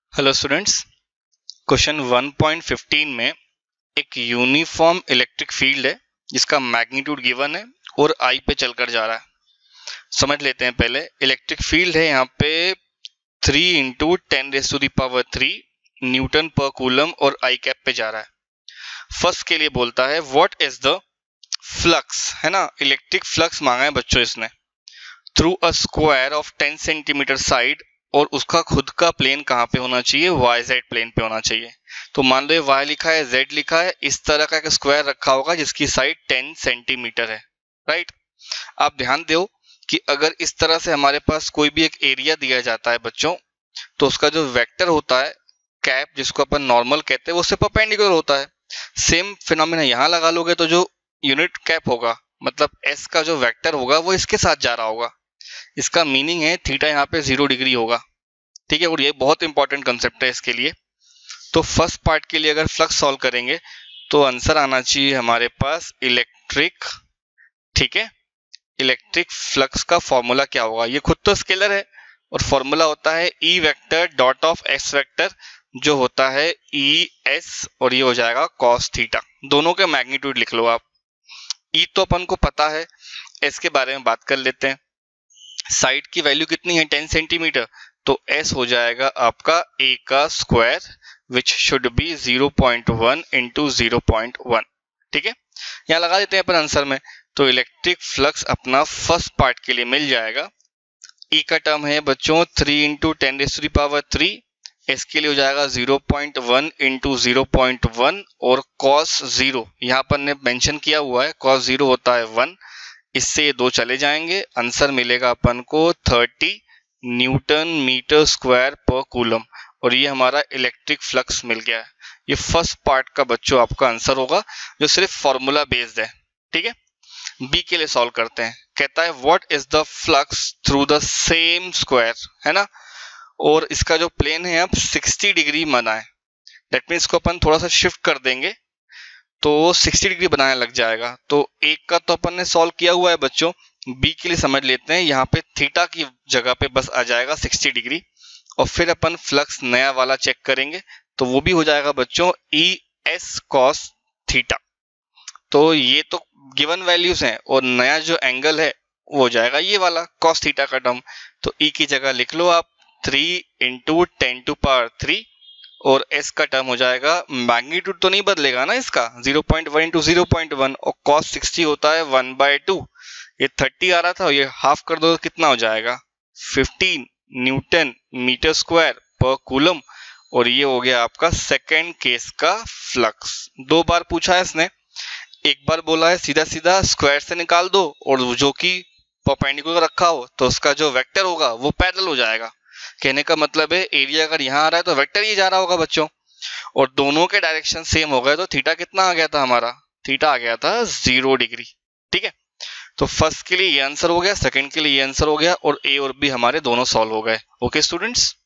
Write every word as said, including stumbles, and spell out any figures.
Hello students, question one point fifteen में एक uniform electric field है जिसका मैग्नीट्यूड गिवन है और आई पे चलकर जा रहा है। समझ लेते हैं। पहले इलेक्ट्रिक फील्ड है यहाँ पे three into ten raise to the power three newton पर कूलम और आई कैप पे जा रहा है। फर्स्ट के लिए बोलता है व्हाट इज द फ्लक्स, है ना। इलेक्ट्रिक फ्लक्स मांगा है बच्चों इसने, through a square of ten centimetre side, और उसका खुद का प्लेन कहाँ पे होना चाहिए, वाई जेड प्लेन पे होना चाहिए। तो मान लो ये वाई लिखा है, जेड लिखा है, इस तरह का एक स्क्वायर रखा होगा जिसकी साइड टेन सेंटीमीटर है, राइट। आप ध्यान दो कि अगर इस तरह से हमारे पास कोई भी एक एरिया दिया जाता है बच्चों, तो उसका जो वेक्टर होता है कैप, जिसको अपन नॉर्मल कहते हैं, वो उससे परपेंडिकुलर होता है। सेम फिनोमेना यहाँ लगा लोगे तो जो यूनिट कैप होगा, मतलब एस का जो वेक्टर होगा वो इसके साथ जा रहा होगा। इसका मीनिंग है थीटा यहाँ पे जीरो डिग्री होगा, ठीक है। और ये बहुत इंपॉर्टेंट कंसेप्ट है इसके लिए। तो फर्स्ट पार्ट के लिए अगर फ्लक्स सॉल्व करेंगे तो आंसर आना चाहिए हमारे पास इलेक्ट्रिक, ठीक है। इलेक्ट्रिक फ्लक्स का फॉर्मूला क्या होगा, ये खुद तो स्केलर है और फॉर्मूला होता है E vector dot of S vector, जो होता है ई एस, और ये हो जाएगा कॉस थीटा। दोनों के मैग्नीट्यूड लिख लो आप। ई तो अपन को पता है, एस के बारे में बात कर लेते हैं। साइड की वैल्यू कितनी है, टेन सेंटीमीटर, तो s हो जाएगा आपका a का square which should be zero point one into zero point one, ठीक है। यहाँ लगा देते हैं अपन आंसर में। तो इलेक्ट्रिक फ्लक्स अपना फर्स्ट पार्ट के लिए मिल जाएगा। e का टर्म है बच्चों three into ten raise to the power three, s के लिए हो जाएगा zero point one into zero point one, और cos जीरो यहाँ पर ने मेंशन किया हुआ है, cos जीरो होता है वन, इससे ये दो चले जाएंगे, आंसर मिलेगा अपन को थर्टी न्यूटन मीटर स्क्वायर पर कूलम, और ये हमारा इलेक्ट्रिक फ्लक्स मिल गया है। ये फर्स्ट पार्ट का बच्चों आपका आंसर होगा जो सिर्फ फॉर्मूला बेस्ड है, ठीक है। बी के लिए सॉल्व करते हैं। कहता है what is the flux through the same square, है ना। और इसका जो प्लेन है अब सिक्सटी डिग्री बना है, दैट मीन्स इसको अपन थोड़ा सा शिफ्ट कर देंगे तो सिक्सटी डिग्री बनाने लग जाएगा। तो एक का तो अपन ने सॉल्व किया हुआ है बच्चों, बी के लिए समझ लेते हैं। यहाँ पे थीटा की जगह पे बस आ जाएगा सिक्सटी डिग्री, और फिर अपन फ्लक्स नया वाला चेक करेंगे तो वो भी हो जाएगा बच्चों ई एस कॉस थीटा। तो ये तो गिवन वैल्यूज हैं, और नया जो एंगल है वो हो जाएगा ये वाला कॉस थीटा का टर्म। तो ई की जगह लिख लो आप three into ten to power three, और s का टर्म हो जाएगा, मैग्नीट्यूड तो नहीं बदलेगा ना इसका, zero point one into zero point one, और cos सिक्सटी होता है वन बाय टू। ये थर्टी आ रहा था, ये हाफ कर दो तो कितना हो जाएगा, फिफ्टीन न्यूटन मीटर स्क्वायर पर कूलम, और ये हो गया आपका सेकेंड केस का फ्लक्स। दो बार पूछा है इसने, एक बार बोला है सीधा सीधा स्क्वायर से निकाल दो, और जो कि परपेंडिकुलर रखा हो तो उसका जो वेक्टर होगा वो पैरेलल हो जाएगा। कहने का मतलब है एरिया अगर यहाँ आ रहा है तो वेक्टर ही जा रहा होगा बच्चों, और दोनों के डायरेक्शन सेम हो गए तो थीटा कितना आ गया था हमारा, थीटा आ गया था जीरो डिग्री, ठीक है। तो फर्स्ट के लिए ये आंसर हो गया, सेकंड के लिए ये आंसर हो गया, और ए और बी हमारे दोनों सॉल्व हो गए। Okay students.